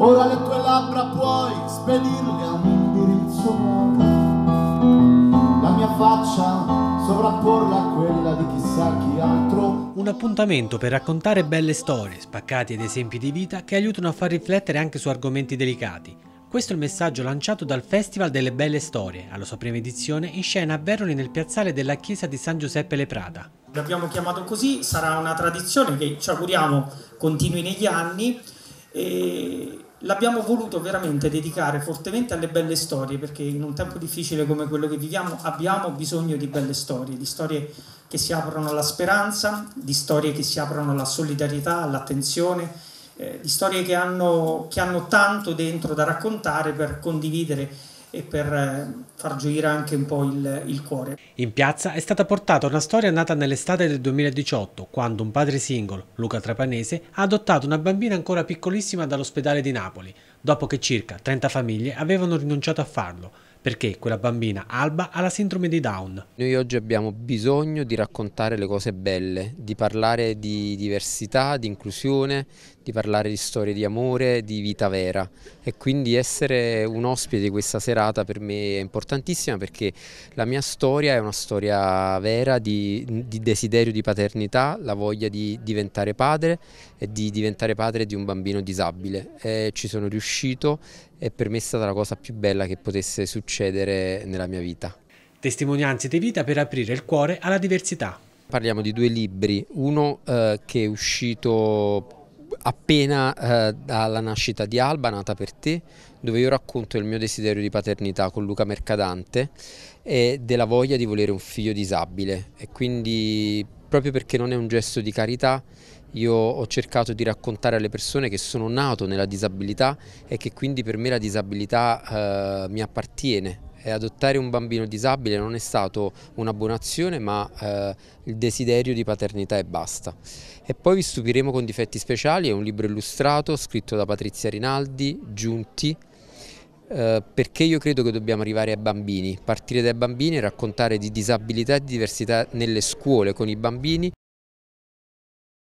Ora le tue labbra puoi spedirle a un indirizzo nuovo, la mia faccia sovrapporla a quella di chissà chi altro. Un appuntamento per raccontare belle storie, spaccati ed esempi di vita che aiutano a far riflettere anche su argomenti delicati. Questo è il messaggio lanciato dal Festival delle Belle Storie, alla sua prima edizione in scena a Veroli nel piazzale della chiesa di San Giuseppe Le Prata. L'abbiamo chiamato così, sarà una tradizione che ci auguriamo continui negli anni e l'abbiamo voluto veramente dedicare fortemente alle belle storie, perché in un tempo difficile come quello che viviamo abbiamo bisogno di belle storie, di storie che si aprono alla speranza, di storie che si aprono alla solidarietà, all'attenzione, di storie che hanno tanto dentro da raccontare per condividere e per far gioire anche un po' il cuore. In piazza è stata portata una storia nata nell'estate del 2018, quando un padre single, Luca Trapanese, ha adottato una bambina ancora piccolissima dall'ospedale di Napoli, dopo che circa 30 famiglie avevano rinunciato a farlo, perché quella bambina, Alba, ha la sindrome di Down. Noi oggi abbiamo bisogno di raccontare le cose belle, di parlare di diversità, di inclusione, di parlare di storie di amore, di vita vera, e quindi essere un ospite di questa serata per me è importantissima, perché la mia storia è una storia vera di desiderio di paternità, la voglia di diventare padre e di diventare padre di un bambino disabile. Ci sono riuscito e per me è stata la cosa più bella che potesse succedere nella mia vita. Testimonianze di vita per aprire il cuore alla diversità. Parliamo di due libri, uno che è uscito appena dalla nascita di Alba, Nata per te, dove io racconto il mio desiderio di paternità con Luca Mercadante e della voglia di volere un figlio disabile, e quindi proprio perché non è un gesto di carità io ho cercato di raccontare alle persone che sono nato nella disabilità e che quindi per me la disabilità mi appartiene. E adottare un bambino disabile non è stato una buona azione, ma il desiderio di paternità e basta. E poi vi stupiremo con difetti speciali, è un libro illustrato scritto da Patrizia Rinaldi, Giunti, perché io credo che dobbiamo arrivare ai bambini, partire dai bambini e raccontare di disabilità e di diversità nelle scuole con i bambini,